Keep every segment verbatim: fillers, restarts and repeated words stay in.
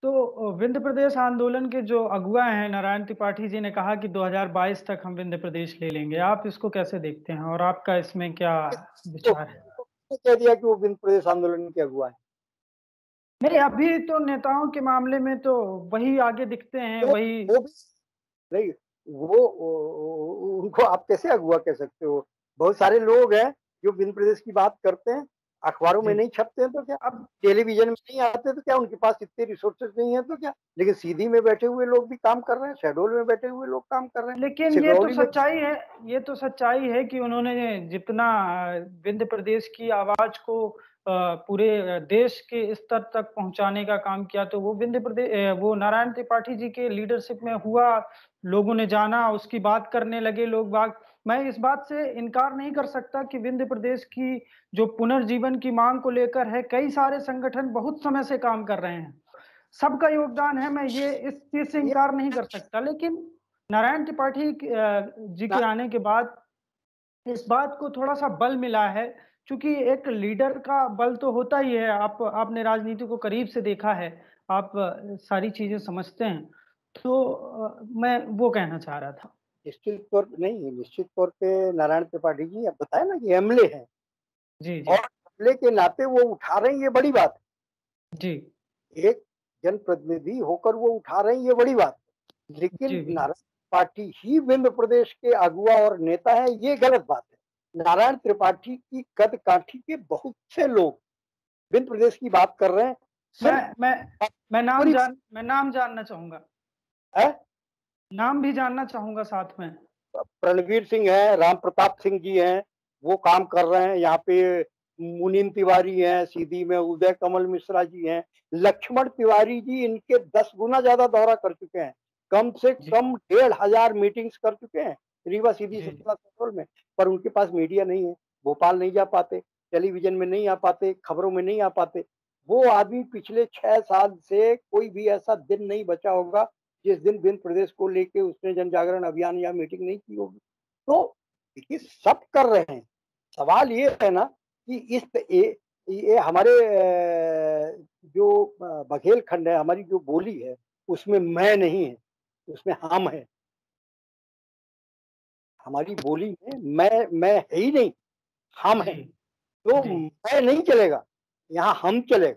तो विंध्य प्रदेश आंदोलन के जो अगुआ हैं नारायण त्रिपाठी जी ने कहा कि दो हज़ार बाईस तक हम विंध्य प्रदेश ले लेंगे। आप इसको कैसे देखते हैं और आपका इसमें क्या तो विचार है? किसने कह दिया कि वो विंध्य प्रदेश आंदोलन के अगुवा है? नहीं, अभी तो नेताओं के मामले में तो वही आगे दिखते हैं, तो वही वो भी नहीं, वो उ उनको आप कैसे अगुवा कह सकते हो? बहुत सारे लोग हैं जो विंध्य प्रदेश की बात करते हैं, अखबारों में जी। नहीं छपते हैं तो क्या? अब टेलीविज़न में नहीं आते तो क्या? उनके पास इतने रिसोर्सेज़ नहीं है तो क्या? लेकिन सीधी में बैठे हुए लोग भी काम कर रहे हैं, शहडोल में बैठे हुए लोग काम कर रहे हैं, लेकिन ये तो सिंगरौली में सच्चाई है ये तो सच्चाई है कि उन्होंने जितना अ, विंध्य प्रदेश की आवाज़ को अ, पूरे अ, देश के स्तर तक पहुँचाने का काम किया, तो वो विंध्य प्रदे अ, वो नारायण त्रिपाठी जी के लीडरशिप में हुआ, लोगों ने जाना, उसकी बात करने लगे लोग-बाग। मैं इस बात से इनकार नहीं कर सकता कि विंध्य प्रदेश की जो पुनर्जीवन की माँग को लेकर है, कई सारे संगठन बहुत समय से काम कर रहे हैं। सबका योगदान है, मैं ये इस चीज़ से ये इनकार नहीं कर सकता, लेकिन नारायण त्रिपाठी क अ, जी ना के आने के बाद इस बात को थोड़ा-सा बल मिला है, चूँकि एक लीडर का बल तो होता ही है, आप आपने राजनीति को करीब से देखा है, आप अ, सारी चीज़ें समझते हैं। तो अ, मैं वो कहना चाह रहा था। निश्चित तौर पे नहीं, निश्चित तौर पे नारायण त्रिपाठी जी अब बताया ना कि एमएलए हैं जी, और जी। एमएलए के नाते वो उठा रहे हैं, ये बड़ी बात जी। है। एक जनप्रतिनिधि होकर वो उठा रहे हैं, ये बड़ी बात है। लेकिन जी, बिल्कुल। नारायण त्रिपाठी ही विंध्य प्रदेश के अगुवा और नेता हैं, ये गलत बात है। नारायण त्रिपाठी की कद-काठी के बहुत से लोग विंध्य प्रदेश की बात कर रहे हैं, मैं सिर्फ मैं मैं नाम पूरी जान मैं नाम जानना चाहूँगा। है नाम भी जानना चाहूँगा साथ में। रणवीर सिंह है, राम प्रताप सिंह जी हैं, वो काम कर रहे हैं। यहाँ पे मुनीम तिवारी हैं, सीधी में उदय कमल मिश्रा जी हैं, लक्ष्मण तिवारी जी इनके दस गुना ज़्यादा दौरा कर चुके हैं। कम से जी, कम डेढ़ हज़ार मीटिंग्स कर चुके हैं, रीवा सीधी जी, जी। सतना सेंट्रल में, पर उनके पास मीडिया नहीं है, भोपाल नहीं जा पाते, टेलीविज़न में नहीं आ पाते, खबरों में नहीं आ पाते। वो आदमी पिछले छह साल से कोई भी ऐसा दिन नहीं बचा होगा जिस दिन विंध्य प्रदेश को लेके उसने जन जागरण अभियान या मीटिंग नहीं की होगी। तो देखिए सब कर रहे हैं। सवाल ये है ना कि इस ये ये हमारे अ, जो अ, बघेलखंड है, हमारी जो बोली है, उसमें मैं नहीं है, उसमें हम है। हमारी बोली में मैं मैं है ही नहीं, हम जी, हैं। तो जी। मैं नहीं चलेगा, यहाँ हम चलेगा।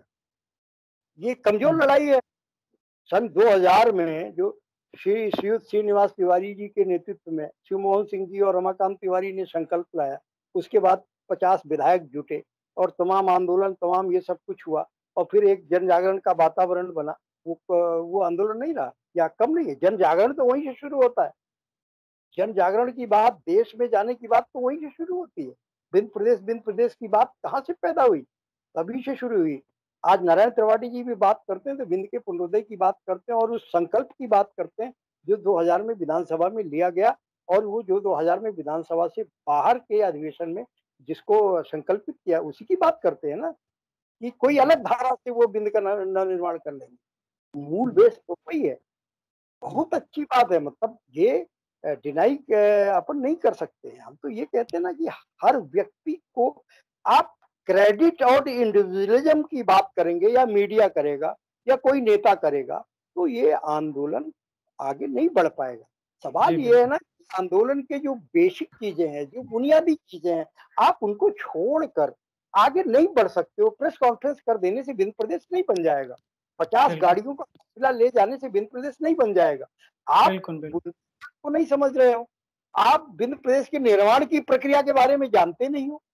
ये कमज़ोर हुँ। लड़ाई है। सन दो हज़ार में जो श्री श्रीयुत श्रीनिवास तिवारी जी के नेतृत्व में शिवमोहन सिंह जी और रमाकांत तिवारी ने संकल्प लाया। उसके बाद पचास विधायक जुटे और तमाम आंदोलन, तमाम ये सब कुछ हुआ और फिर एक जन जागरण का वातावरण बना। वो क वो आंदोलन नहीं रहा या कम नहीं है, जन जागरण तो वहीं से शुरू होता है। जन जागरण की बात देश में जाने की बात तो वहीं से शुरू होती है। विंध्य प्रदेश विंध्य प्रदेश की बात कहाँ से पैदा हुई? तभी से शुरू हुई। आज नारायण त्रिपाठी जी भी बात करते हैं तो विंध्य के पुनरोदय की बात करते हैं और उस संकल्प की बात करते हैं जो दो हज़ार में विधानसभा में लिया गया और वो जो दो हज़ार में विधानसभा से बाहर के अधिवेशन में जिसको संकल्पित किया उसी की बात करते हैं ना कि कोई जी, अलग धारा से वो विंध्य का नव नवनिर्माण कर लेंगे। मूल जी, बेस तो वही है। जी। बहुत अच्छी बात है मतलब ये अ, डिनाई अ, अपन नहीं कर सकते हैं। हम तो ये कहते हैं ना कि हर व्यक्ति को आप क्रेडिट और इंडिविजुअलिज्म की बात करेंगे या मीडिया करेगा या कोई नेता करेगा, तो ये आंदोलन आगे नहीं बढ़ पाएगा। जी, सवाल ये है बिल्कुल। ना कि आंदोलन के जो बेसिक चीज़ें हैं, जो बुनियादी चीज़ें हैं, आप उनको छोड़कर आगे नहीं बढ़ सकते हो। प्रेस कॉन्फ्रेंस कर देने से विंध्य प्रदेश नहीं बन जाएगा। पचास बिल्कुल, गाड़ियों का काफ़िला ले जाने से विंध्य प्रदेश नहीं बन जाएगा। आप बिल्कुल, बिल्कुल। बुनियाद को नहीं समझ रहे हो। आप विंध्य प्रदेश के निर्माण की प्रक्रिया के बारे में जानते नहीं हो।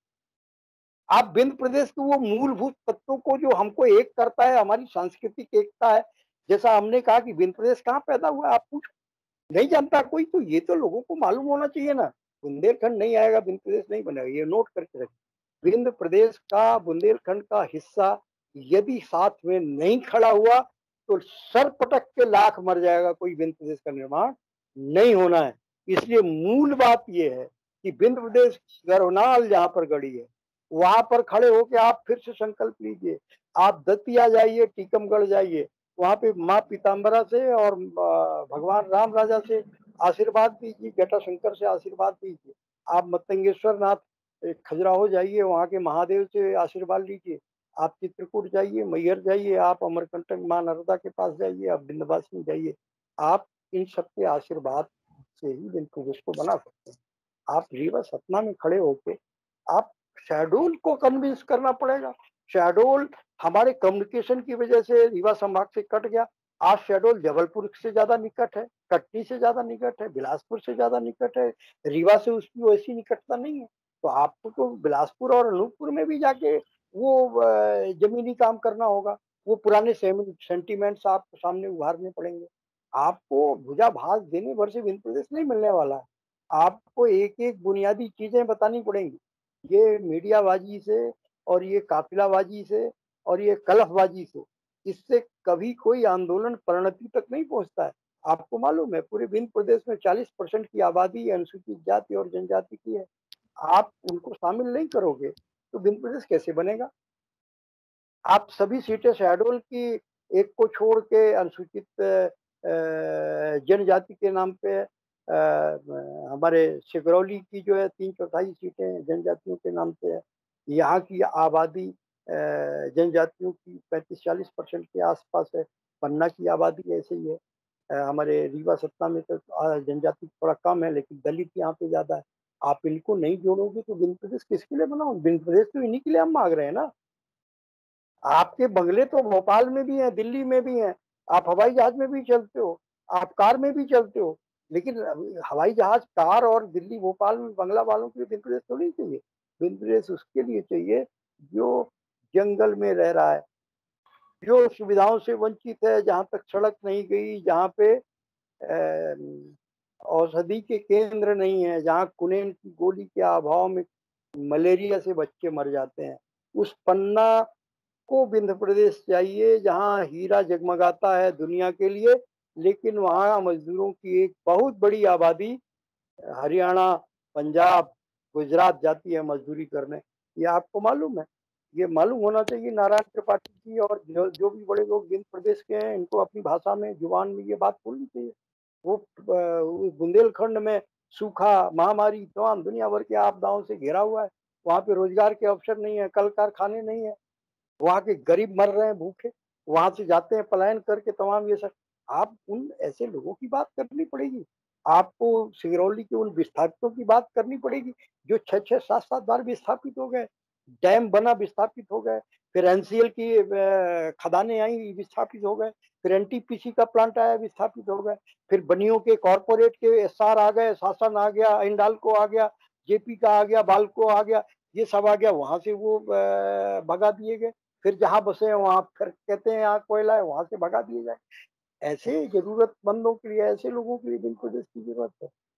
आप विंध्य प्रदेश के वो मूलभूत तत्वों को जो हमको एक करता है, हमारी सांस्कृतिक एकता है। जैसा हमने कहा कि विंध्य प्रदेश कहाँ पैदा हुआ आप पूछो, नहीं जानता कोई तो ये तो लोगों को मालूम होना चाहिए ना। बुंदेलखंड नहीं आएगा, विंध्य प्रदेश नहीं बनेगा, ये नोट करके रखिए। विंध्य प्रदेश का बुंदेलखंड का हिस्सा यदि साथ में नहीं खड़ा हुआ तो सर पटक के लाख मर जाएगा, कोई विंध्य प्रदेश का निर्माण नहीं होना है। इसलिए मूल बात ये है कि विंध्य प्रदेश की गर्वनाल जहाँ पर गड़ी है, वहां पर खड़े होके आप फिर से संकल्प लीजिए। आप दतिया जाइए, टीकमगढ़ जाइए, वहां पे माँ पीताम्बरा से और अ, भगवान राम राजा से आशीर्वाद दीजिए, जटाशंकर से आशीर्वाद दीजिए। आप मतंगेश्वर नाथ ए, खजुराहो जाइए, वहाँ के महादेव से आशीर्वाद लीजिए। आप चित्रकूट जाइए, मैहर जाइए, आप अमरकंटक माँ नर्मदा के पास जाइए, आप विंध्यवासिनी जाइए। आप इन सबके आशीर्वाद से ही विंध्य प्रदेश को बना सकते हैं। आप रीवा सतना में खड़े होके आप शहडोल को कन्विंस करना पड़ेगा। शहडोल हमारे कम्युनिकेशन की वजह से रीवा संभाग से कट गया। आज शहडोल जबलपुर से ज़्यादा निकट है, कटनी से ज़्यादा निकट है, बिलासपुर से ज़्यादा निकट है। रीवा से उसकी वैसी निकटता नहीं है। तो आपको तो बिलासपुर और अनूपपुर में भी जाके वो अ, ज़मीनी काम करना होगा। वो पुराने सेम सेंटिमेंट्स आपको सामने उभारने पड़ेंगे। आपको भुजा-भात देने भर से विंध्य प्रदेश नहीं मिलने वाला है। आपको एक-एक बुनियादी चीज़ें बतानी पड़ेंगी। ये मीडियाबाज़ी से और ये काफ़िलाबाज़ी से और ये कलफबाज़ी से, इससे कभी कोई आंदोलन परिणति तक नहीं पहुँचता है। आपको मालूम है पूरे विंध्य प्रदेश में चालीस परसेंट की आबादी अनुसूचित जाति और जनजाति की है। आप उनको शामिल नहीं करोगे, तो विंध्य प्रदेश कैसे बनेगा? आप सभी सीटें शहडोल की एक को छोड़ के अनुसूचित अ, जनजाति के नाम पे अ, ब हमारे सिगरौली की जो है तीन चौथाई सीटें जनजातियों के नाम पे है। यहाँ की आबादी अ, जनजातियों की पैंतीस चालीस परसेंट के आस-पास है। पन्ना की आबादी ऐसे ही है। अ, हमारे रीवा सतना में तो अ, जनजाति थोड़ा कम है लेकिन दलित यहाँ पे ज़्यादा है। आप इनको नहीं जोड़ोगे तो विंध्य प्रदेश किसके लिए बनाओ? विंध्य प्रदेश तो इन्हीं के लिए हम माँग रहे हैं ना। आपके बंगले तो भोपाल में भी हैं, दिल्ली में भी हैं, आप हवाई जहाज़ में भी चलते हो, आप कार में भी चलते हो, लेकिन अ, हवाई जहाज़, कार और दिल्ली, भोपाल में बंगला वालों के लिए विंध्य प्रदेश थोड़ी चाहिए। विंध्य प्रदेश उसके लिए चाहिए जो जंगल में रह रहा है, जो सुविधाओं से वंचित है, जहाँ तक सड़क नहीं गई, जहाँ पे अ, औषधि के केंद्र नहीं है, जहाँ कुनेन की गोली के अभाव में मलेरिया से बच्चे मर जाते हैं। उस पन्ना को विंध्य प्रदेश चाहिए जहाँ हीरा जगमगाता है दुनिया के लिए, लेकिन वहाँ मज़दूरों की एक बहुत बड़ी आबादी हरियाणा, पंजाब, गुजरात जाती है मज़दूरी करने। ये आपको मालूम है? ये मालूम होना चाहिए नारायण त्रिपाठी जी और जो जो भी बड़े लोग विंध्य प्रदेश के हैं, इनको अपनी भाषा में, जुबान में ये बात बोलनी चाहिए। वो अ, बुंदेलखंड में सूखा, महामारी, तमाम दुनिया भर की आपदाओं से घिरा हुआ है। वहाँ पे रोज़गार के अवसर नहीं है, कल-कारखाने नहीं है। वहाँ के गरीब मर रहे हैं भूखे, वहाँ से जाते हैं पलायन करके तमाम ये सब। आप उन ऐसे लोगों की बात करनी पड़ेगी। आपको सिंगरौली के उन विस्थापितों की बात करनी पड़ेगी, जो छह छह सात सात बार विस्थापित हो गए। डैम बना विस्थापित हो गए, फिर एनसीएल की अ, खदानें आई विस्थापित हो गए, फिर एनटीपीसी का प्लांट आया विस्थापित हो गए, फिर बनियों के कॉर्पोरेट के एस्सार आ गए, शासन आ गया, हिंडाल्को आ गया, जेपी का आ गया, बाल्को आ गया, ये सब आ गया, वहाँ से वो अ, भगा दिए गए। फिर जहाँ बसे हैं वहाँ फिर कहते हैं यहाँ कोयला है, वहाँ से भगा दिए जाए। ऐसे ज़रूरतमंदों के लिए, ऐसे लोगों के लिए विंध्य प्रदेश की ज़रूरत है।